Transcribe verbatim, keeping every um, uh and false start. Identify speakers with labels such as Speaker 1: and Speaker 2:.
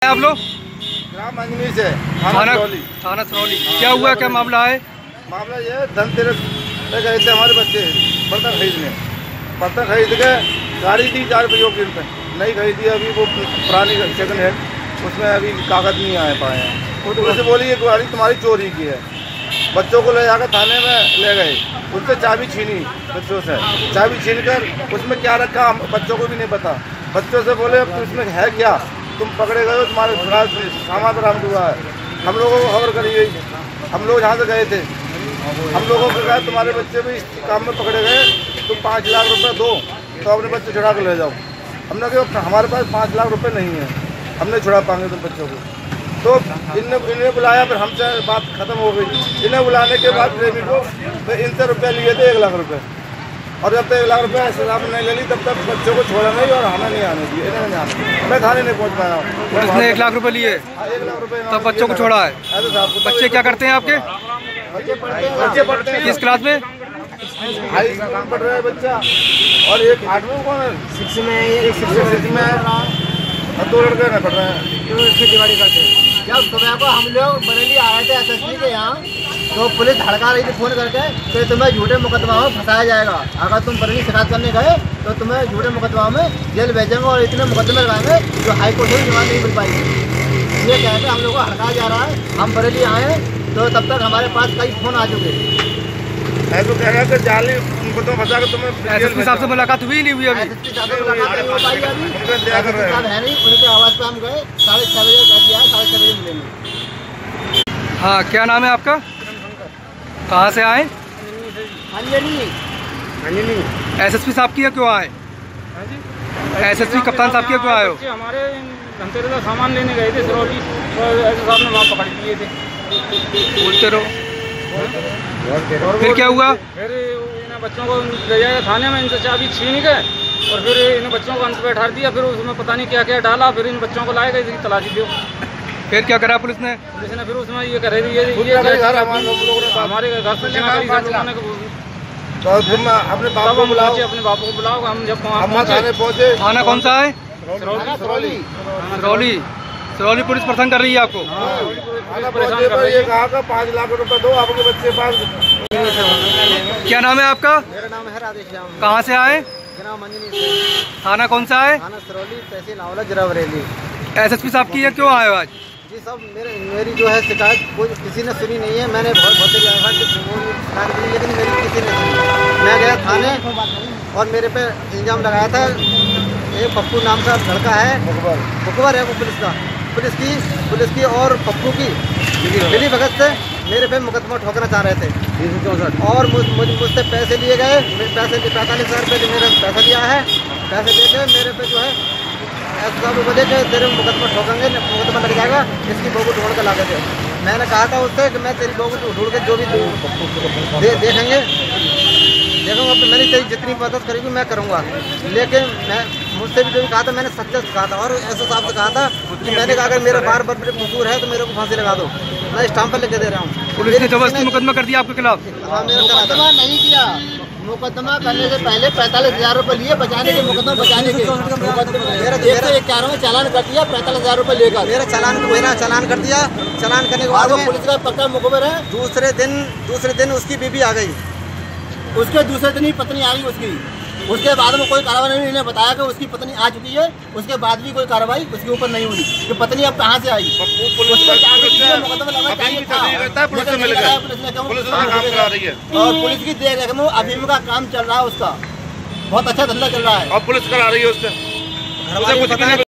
Speaker 1: आप लोग
Speaker 2: ग्राम अंजनी से
Speaker 1: थाना थाना सरौली। क्या हुआ, क्या मामला है?
Speaker 2: मामला ये है, धनतेरस पे गए थे हमारे बच्चे बर्तन खरीदने। बर्तन खरीद के गाड़ी दी चार रुपये की रुपये नहीं खरीदी। अभी वो पुरानी सेकंड हैंड, उसमें अभी कागज नहीं आए पाए हैं। तो वैसे बोली ये गाड़ी तुम्हारी चोरी की है। बच्चों को ले जाकर थाने में ले गए, उससे चाबी छीनी बच्चों से। चाबी छीन कर उसमें क्या रखा बच्चों को भी नहीं पता। बच्चों से बोले अब इसमें है क्या, तुम पकड़े गए हो, तुम्हारे सामान बरामद हुआ है। हम लोगों को खबर करी गई, हम लोग जहाँ से गए थे हम लोगों को कहा तुम्हारे बच्चे भी इस काम में पकड़े गए, तुम पाँच लाख रुपए दो तो अपने बच्चे छुड़ा कर ले जाओ। हमने कहा हमारे पास पाँच लाख रुपए नहीं है, हमने छुड़ा पाएंगे तुम बच्चों को। तो इनने इन्हें बुलाया, फिर हमसे बात खत्म हो गई। इन्हें बुलाने के बाद प्रेमी को फिर इनसे रुपये लिए थे एक लाख रुपए, और जब तक एक लाख रुपए ऐसे नहीं ले ली तब तक बच्चों को छोड़ा नहीं और हमें नहीं आने दिए। इन्हें नहीं आने, मैं थाने नहीं पहुँच पाया।
Speaker 1: पुलिस एक लाख रुपए लिए,
Speaker 2: एक लाख रुपए
Speaker 1: तब बच्चों को छोड़ा है। बच्चे क्या करते हैं आपके?
Speaker 2: बच्चे पढ़ते हैं।
Speaker 1: किस क्लास में?
Speaker 2: हाई स्कूल में पढ़ रहा है बच्चा, और एक आठवीं कौन है, सिक्स में है, एक सिक्स में है, और दो लड़के ना पढ़ रहे हैं, तो खेती बाड़ी करते हैं।
Speaker 3: जब सुबह को हम लोग बरेली आ रहे थे एस एस पी के यहाँ, तो पुलिस धड़का रही थी फोन करके कि तुम्हें झूठे मुकदमा में फंसाया जाएगा। अगर तुम बरेली शिकायत करने गए तो तुम्हें झूठे मुकदमा में जेल भेजेंगे और इतने मुकदमे लगाएंगे जो हाई कोर्ट में जवाब नहीं मिल पाएगी। ये कहते हम लोग को हड़काया जा रहा है। हम बरेली आए तो तब तक हमारे पास कई फोन आ चुके
Speaker 2: है। तो कह रहा है कि जाली मुकदमा फंसा कर तुम्हें
Speaker 1: एसएसपी साहब से मुलाकात हुई नहीं हुई? अभी
Speaker 3: एसएसपी साहब से मुलाकात नहीं हो पाई अभी, साहब है नहीं, उनके आवाज़ पे हम गए, साढ़े छः बजे कह दिया है, साढ़े छः बजे मिलेंगे।
Speaker 1: हाँ, क्या नाम है आपका? कहाँ से आए?
Speaker 3: अंजनी
Speaker 2: अंजनी।
Speaker 1: एसएसपी साहब की क्यों आए? एसएसपी कप्तान साहब की क्यों आए हो?
Speaker 4: हमारे धनतेरस का सामान लेने गए थे सरौली, और ऐसे साहब ने वहाँ पकड़ लिए थे।
Speaker 1: बोलते रहो। फिर क्या हुआ?
Speaker 4: फिर इन बच्चों को ले जाएगा थाने में, इनसे चाबी छीन गए और फिर इन बच्चों को अंत पे बैठा दिया। फिर उसमें पता नहीं क्या क्या डाला, फिर इन बच्चों को लाए गए इसकी तलाशी दो।
Speaker 1: फिर क्या करा पुलिस ने?
Speaker 4: पुलिस ने फिर उसमें ये करे ये ये हमारे घर से
Speaker 2: अपने बाप को बुलाओ,
Speaker 4: अपने बापू को बुलाओ। हम जब
Speaker 2: हम थाने पहुँचे।
Speaker 1: थाना कौन सा है?
Speaker 2: सरौली।
Speaker 1: सरौली। सरौली पुलिस परेशान कर रही है आपको?
Speaker 2: ये कहा था पाँच लाख रुपए दो आपके बच्चे पास।
Speaker 1: क्या नाम है आपका?
Speaker 3: मेरा नाम है राधेश्याम।
Speaker 1: कहाँ से आए?
Speaker 3: ग्राम अंजनी से।
Speaker 1: थाना कौन सा है?
Speaker 3: थाना सरौली, तहसील आंवला, जिला बरेली।
Speaker 1: एसएसपी साहब की है क्यों आए हो आज?
Speaker 3: जी सब मेरे मेरी जो है शिकायत कोई किसी ने सुनी नहीं है। मैंने बहुत बहुत शिकायत की, लेकिन मेरी किसी ने सुनी। मैं गया थाने और मेरे पे इल्ज़ाम लगाया था, एक पप्पू नाम का लड़का है, मुखबर है वो पुलिस का, पुलिस की पुलिस की और पप्पू की मिली भगत से मेरे पे मुकदमा ठोकना चाह रहे थे। और मुझ मुझसे पैसे लिए गए, पैसे पैंतालीस हज़ार रुपये मेरा पैसा लिया है। पैसे लेके मेरे पे जो है ऐसा साहब बोले कि तेरे मुकदमा ठोकेंगे, मुकदमा लग जाएगा, इसकी बहू ढूंढ कर ला के। मैंने कहा था उससे कि मैं तेरी बहू ढूंढ के जो भी दे, देखेंगे देखूँगा, मैंने तेरी जितनी मदद करेगी मैं करूँगा। लेकिन मैं मुझसे भी जो भी कहा था मैंने सच्चा से कहा था, और ऐसा साहब से कहा था कि मैंने कहा अगर मेरा बार बार मेरे कसूर है तो मेरे को फांसी लगा दो, मैं स्टाम्प पर लेके दे रहा हूँ।
Speaker 1: पुलिस ने जबरदस्ती मुकदमा कर दिया आपके खिलाफ?
Speaker 3: हाँ, मेरा मुकदमा नहीं किया। मुकदमा करने से पहले पैंतालीस हजार रुपये लिए बचाने के, मुकदमा बचाने के। मेरा मेरा एक चारों में चालान कर दिया पैंतालीस हजार रुपये लेकर। मेरा चालान को मेरा चालान कर दिया। चालान करने के बाद वो पुलिस का पक्का मुखबर है। दूसरे दिन दूसरे दिन उसकी बीबी आ गई, उसके दूसरे दिन ही पत्नी आ गई उसकी। उसके बाद में कोई कार्रवाई नहीं, इन्हें बताया कि उसकी पत्नी आ चुकी है। उसके बाद भी कोई कार्रवाई उसके ऊपर नहीं हुई कि पत्नी अब कहाँ से आई। और पुलिस की देख रेख में अफीम का काम चल रहा है, उसका बहुत अच्छा धंधा चल रहा है,
Speaker 2: और पुलिस करा रही है उससे।